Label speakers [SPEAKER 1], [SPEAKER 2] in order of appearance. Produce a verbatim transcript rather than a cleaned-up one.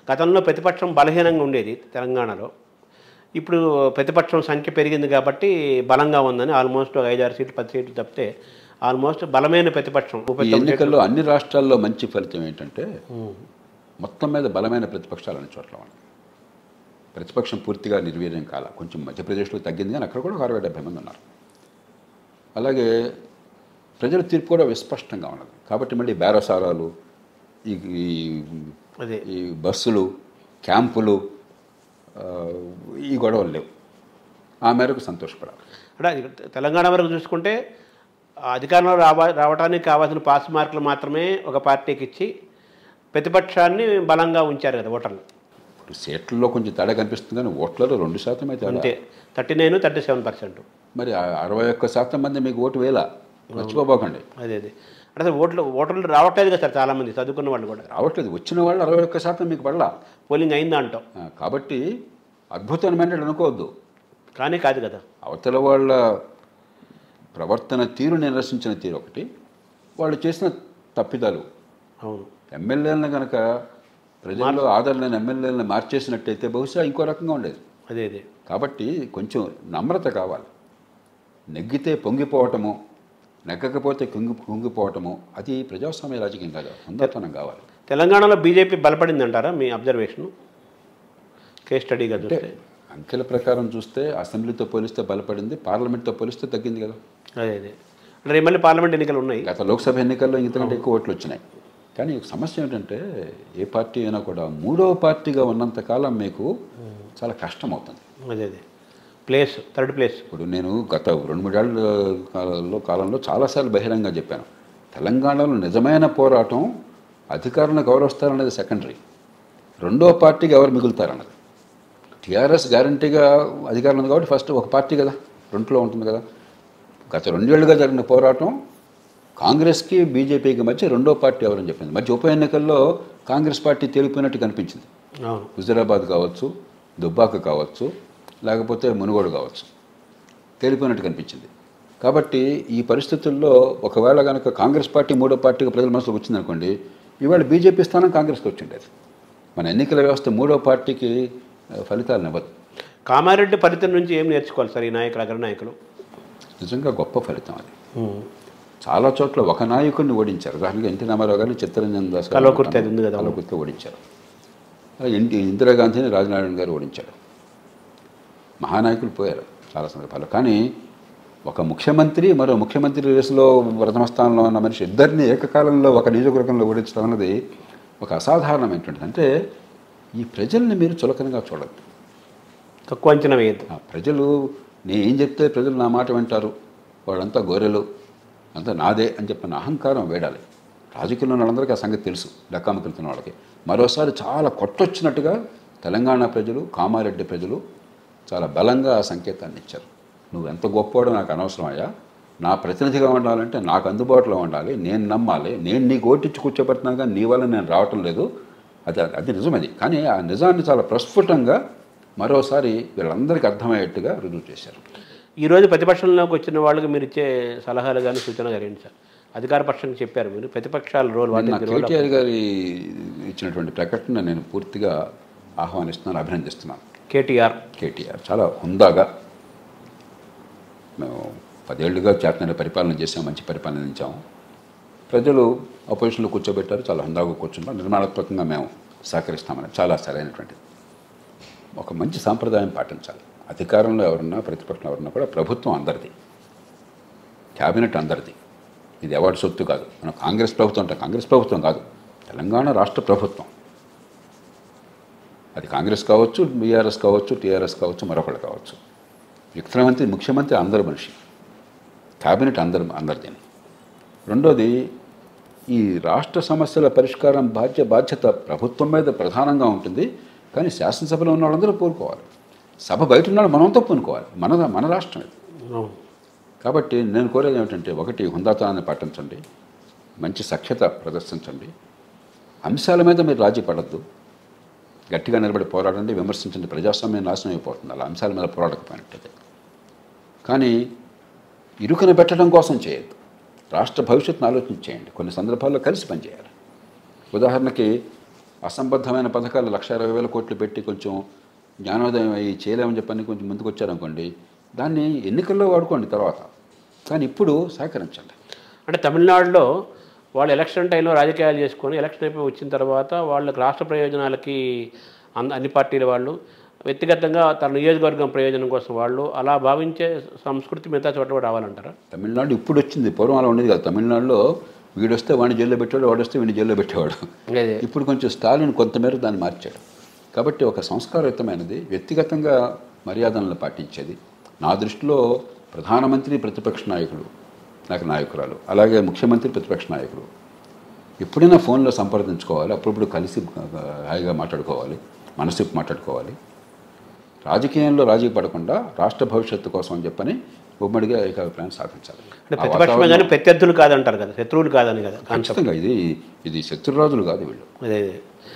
[SPEAKER 1] గతంలో ప్రతిపక్షం బలహీనంగా ఉండేది తెలంగాణలో. ఇప్పుడు ప్రతిపక్షం సంఖ్య పెరిగింది కాబట్టి బలంగా ఉందని ఆల్మోస్ట్ ఐదారు సీట్లు పది సీట్లు తప్పితే ఆల్మోస్ట్ బలమైన ప్రతిపక్షం.
[SPEAKER 2] ఈ ఎన్నికల్లో అన్ని రాష్ట్రాల్లో మంచి ఫలితం ఏంటంటే మొత్తం మీద బలమైన ప్రతిపక్షాలు అన్ని చోట్ల ఉన్నాయి. ప్రతిపక్షం పూర్తిగా నిర్వీర్యం కాల. కొంచెం మధ్యప్రదేశ్లో తగ్గింది కానీ అక్కడ కూడా అరవై డెబ్బై మంది ఉన్నారు. అలాగే ప్రజల తీర్పు కూడా విస్పష్టంగా ఉన్నది. కాబట్టి మళ్ళీ బేరసారాలు, ఈ
[SPEAKER 1] అదే
[SPEAKER 2] ఈ బస్సులు, క్యాంపులు, ఈ గొడవలు లేవు. ఆ మేరకు సంతోషపడాలి.
[SPEAKER 1] అంటే తెలంగాణ వరకు చూసుకుంటే అధికారంలో రావా రావడానికి కావాల్సిన పాస్ మార్కులు మాత్రమే ఒక పార్టీకి ఇచ్చి ప్రతిపక్షాన్ని బలంగా ఉంచారు కదా ఓటర్లు.
[SPEAKER 2] ఇప్పుడు సీట్లలో కొంచెం తేడా కనిపిస్తుంది కానీ ఓట్లలో రెండు శాతం అయితే
[SPEAKER 1] అంతే, thirty nine thirty seven percent.
[SPEAKER 2] మరి అరవై ఒక్క శాతం మంది మీకు ఓటు వేల మర్చిపోబోకండి.
[SPEAKER 1] అదే అదే అంటే ఓట్లు ఓటర్లు రావట్లేదు కదా సార్, చాలామంది చదువుకున్న వాళ్ళు కూడా
[SPEAKER 2] రావట్లేదు. వచ్చిన వాళ్ళు అరవై ఒక్క శాతం మీకు పడలా,
[SPEAKER 1] పోలింగ్ అయిందా అంటాం.
[SPEAKER 2] కాబట్టి అద్భుతమైన అనుకోవద్దు.
[SPEAKER 1] కానీ కాదు కదా,
[SPEAKER 2] అవతల వాళ్ళ ప్రవర్తన తీరు నిరసించిన తీరు ఒకటి, వాళ్ళు చేసిన తప్పిదాలు.
[SPEAKER 1] అవును,
[SPEAKER 2] ఎమ్మెల్యేలను కనుక ప్రజల్లో ఆదరణ ఎమ్మెల్యేలను మార్చేసినట్టయితే బహుశా ఇంకో రకంగా ఉండేది.
[SPEAKER 1] అదే అదే
[SPEAKER 2] కాబట్టి కొంచెం నమ్రత కావాలి. నెగ్గితే పొంగిపోవటము, నెగ్గకపోతే కుంగి కుంగిపోవటము అది ప్రజాస్వామ్య రాజకీయం కాదు, హుందాతనం కావాలి.
[SPEAKER 1] తెలంగాణలో బీజేపీ బలపడింది అంటారా మీ అబ్జర్వేషను? కేస్ స్టడీగా చూస్తే
[SPEAKER 2] అంకెల ప్రకారం చూస్తే అసెంబ్లీతో పోలిస్తే బలపడింది, పార్లమెంట్తో పోలిస్తే తగ్గింది కదా.
[SPEAKER 1] అదే అదే అంటే మళ్ళీ పార్లమెంట్ ఎన్నికలు ఉన్నాయి.
[SPEAKER 2] గత లోక్సభ ఎన్నికల్లో ఇంతకంటే ఎక్కువ ఓట్లు వచ్చినాయి. కానీ సమస్య ఏంటంటే ఏ పార్టీ అయినా కూడా మూడవ పార్టీగా ఉన్నంతకాలం మీకు చాలా కష్టం అవుతుంది.
[SPEAKER 1] అదే అదే ప్లేస్ థర్డ్ ప్లేస్.
[SPEAKER 2] ఇప్పుడు నేను గత రెండు మూడేళ్ల కాలంలో కాలంలో చాలాసార్లు బహిరంగంగా చెప్పాను, తెలంగాణలో నిజమైన పోరాటం అధికారులను గౌరవిస్తారనేది సెకండరీ, రెండో పార్టీకి ఎవరు మిగులుతారన్నది. టీఆర్ఎస్ గ్యారంటీగా అధికారం ఉంది కాబట్టి ఫస్ట్ ఒక పార్టీ కదా, రెండులో ఉంటుంది కదా. గత రెండేళ్లుగా జరిగిన పోరాటం కాంగ్రెస్కి బీజేపీకి మధ్య రెండో పార్టీ ఎవరని చెప్పింది. మధ్య ఉప ఎన్నికల్లో కాంగ్రెస్ పార్టీ తేలిపోయినట్టు కనిపించింది. హుజరాబాద్ కావచ్చు, దుబ్బాక కావచ్చు, లేకపోతే మునుగోడు కావచ్చు, తేలిపోయినట్టు కనిపించింది. కాబట్టి ఈ పరిస్థితుల్లో ఒకవేళ కనుక కాంగ్రెస్ పార్టీ మూడో పార్టీగా ప్రజల మనసులోకి వచ్చిందనుకోండి, ఇవాళ బీజేపీ స్థానం కాంగ్రెస్కి వచ్చిండేది. మన ఎన్నికల వ్యవస్థ మూడో పార్టీకి ఫలితాలను ఇవ్వదు.
[SPEAKER 1] కామారెడ్డి ఫలితం నుంచి ఏం నేర్చుకోవాలి సార్ ఈ నాయకులు, అగ్ర నాయకులు?
[SPEAKER 2] నిజంగా గొప్ప ఫలితం అది. చాలా చోట్ల ఒక నాయకుడిని ఓడించారు. ఉదాహరణగా ఎన్టీ రామారావు గారిని చిత్తరంజన్ దాస్ కల్వకుర్తి ఓడించారు. ఎన్టీ ఇందిరాగాంధీని రాజనారాయణ గారు ఓడించారు. మహానాయకులు పోయారు చాలా సందర్భాల్లో. కానీ ఒక ముఖ్యమంత్రి మరో ముఖ్యమంత్రి రేసులో ప్రథమ స్థానంలో ఉన్న మనిషి ఇద్దరిని ఏకకాలంలో ఒక నియోజకవర్గంలో ఓడించడం అన్నది ఒక అసాధారణమైనటువంటిది. అంటే ఈ ప్రజల్ని మీరు చులకనగా చూడద్దు,
[SPEAKER 1] తక్కువ అంచనా వేయద్దు.
[SPEAKER 2] ప్రజలు నేను ఏం చెప్తే ప్రజలు నా మాట వింటారు, వాళ్ళంతా గొర్రెలు, అంతా నాదే అని చెప్పిన అహంకారం వేడాలి. రాజకీయంలో వాళ్ళందరికీ ఆ సంగతి తెలుసు, లెక్కామకెళ్తున్న వాళ్ళకి. మరోసారి చాలా కొట్టొచ్చినట్టుగా తెలంగాణ ప్రజలు, కామారెడ్డి ప్రజలు చాలా బలంగా ఆ సంకేతాన్ని ఇచ్చారు. నువ్వు ఎంత గొప్పవాడో నాకు అనవసరం అయ్యా, నా ప్రతినిధిగా ఉండాలంటే నాకు అందుబాటులో ఉండాలి, నేను నమ్మాలి, నేను నీకు ఓటిచ్చి కూర్చోబెట్టినా కానీ నీ వల్ల నేను రావటం లేదు. అది అది నిజమది. కానీ ఆ నిజాన్ని చాలా ప్రస్ఫుటంగా మరోసారి వీళ్ళందరికీ అర్థమయ్యేట్టుగా రుజువు చేశారు.
[SPEAKER 1] ఈరోజు ప్రతిపక్షంలోకి వచ్చిన వాళ్ళకి మీరు ఇచ్చే సలహాలు కానీ సూచన జరిగింది సార్. అధికార పక్షానికి చెప్పారు మీరు, ప్రతిపక్షాల రోల్
[SPEAKER 2] కేటీఆర్ గారి ఇచ్చినటువంటి ప్రకటన నేను పూర్తిగా ఆహ్వానిస్తున్నాను, అభినందిస్తున్నాను.
[SPEAKER 1] కేటీఆర్
[SPEAKER 2] కేటీఆర్ చాలా హుందాగా, మేము పదేళ్లుగా చేతన పరిపాలన చేసాం, మంచి పరిపాలన ఇచ్చాము. ప్రజలు అపోజిషన్లో కూర్చోబెట్టారు, చాలా హుందాగా కూర్చుంటాం, నిర్మాణాత్మకంగా మేము సహకరిస్తామని చాలా సరైనటువంటిది. ఒక మంచి సాంప్రదాయం పాటించాలి. అధికారంలో ఎవరున్నా ప్రతిపక్షంలో ఎవరున్నా కూడా ప్రభుత్వం అందరిది, క్యాబినెట్ అందరిది. ఇది ఎవరి సొత్తు కాదు. మనం కాంగ్రెస్ ప్రభుత్వం అంటే కాంగ్రెస్ ప్రభుత్వం కాదు, తెలంగాణ రాష్ట్ర ప్రభుత్వం. అది కాంగ్రెస్ కావచ్చు, బీఆర్ఎస్ కావచ్చు, టీఆర్ఎస్ కావచ్చు, మరొకటి కావచ్చు. ముఖ్యమంత్రి ముఖ్యమంత్రి అందరి మనిషి, క్యాబినెట్ అందరి అందరిది. రెండోది, ఈ రాష్ట్ర సమస్యల పరిష్కారం బాధ్య బాధ్యత ప్రభుత్వం మీద ప్రధానంగా ఉంటుంది. కానీ శాసనసభలో ఉన్న వాళ్ళందరూ పూనుకోవాలి, సభ బయట ఉన్న వాళ్ళు మనంతో పూనుకోవాలి. మన మన రాష్ట్రం ఇది. కాబట్టి నేను కోరేది ఏమిటంటే, ఒకటి హుందాతనాన్ని పాటించండి, మంచి సఖ్యత ప్రదర్శించండి, అంశాల మీద మీరు రాజీ పడద్దు, గట్టిగా నిలబడి పోరాడండి, విమర్శించండి. ప్రజాస్వామ్యం నాశనం అయిపోతుంది అలా అంశాల మీద పోరాడకపోయినట్టయితే. కానీ ఇరుకున పెట్టడం కోసం చేయొద్దు, రాష్ట్ర భవిష్యత్తును ఆలోచన చేయండి. కొన్ని సందర్భాల్లో కలిసి పనిచేయాలి. ఉదాహరణకి అసంబద్ధమైన పథకాలు లక్ష ఇరవై వేల కోట్లు పెట్టి కొంచెం జ్ఞానోదయం అయ్యి చేయలేమని చెప్పని కొంచెం ముందుకు వచ్చారనుకోండి, దాన్ని ఎన్నికల్లో వాడుకోండి తర్వాత, కానీ ఇప్పుడు సహకరించండి.
[SPEAKER 1] అంటే తమిళనాడులో వాళ్ళు ఎలక్షన్ టైంలో రాజకీయాలు చేసుకొని ఎలక్షన్ అయిపోయి వచ్చిన తర్వాత వాళ్ళకి రాష్ట్ర ప్రయోజనాలకి అన్ని పార్టీల వాళ్ళు వ్యక్తిగతంగా తన నియోజకవర్గం ప్రయోజనం కోసం వాళ్ళు అలా భావించే సంస్కృతి మిగతా చోట కూడా రావాలంటారా?
[SPEAKER 2] తమిళనాడు ఇప్పుడు వచ్చింది, పూర్వం అలా ఉండేది కాదు. తమిళనాడులో వీడు వస్తే వాడిని జైల్లో పెట్టేవాడు, వాడు వస్తే వీడిని జైల్లో పెట్టేవాడు. ఇప్పుడు కొంచెం స్టాలిన్ కొంతమేర దాన్ని మార్చాడు. కాబట్టి ఒక సంస్కారయుతమైనది, వ్యక్తిగతంగా మర్యాదలను పాటించేది. నా దృష్టిలో ప్రధానమంత్రి ప్రతిపక్ష నాయకుడు నాకు నాయకురాలు, అలాగే ముఖ్యమంత్రి ప్రతిపక్ష నాయకుడు ఎప్పుడైనా ఫోన్లో సంప్రదించుకోవాలి, అప్పుడప్పుడు కలిసి హాయిగా మాట్లాడుకోవాలి, మనసు మాట్లాడుకోవాలి. రాజకీయంలో రాజీ పడకుండా రాష్ట్ర భవిష్యత్తు కోసం అని చెప్పని ఉమ్మడిగా ఏకాభిప్రాయం సాధించాలి.
[SPEAKER 1] అంటే ప్రతిపక్షమే కానీ ప్రత్యర్థులు కాదంటారు కదా, శత్రువులు కాదని కదా.
[SPEAKER 2] ఖచ్చితంగా ఇది ఇది శత్రురాజులు కాదు వీళ్ళు.
[SPEAKER 1] అదే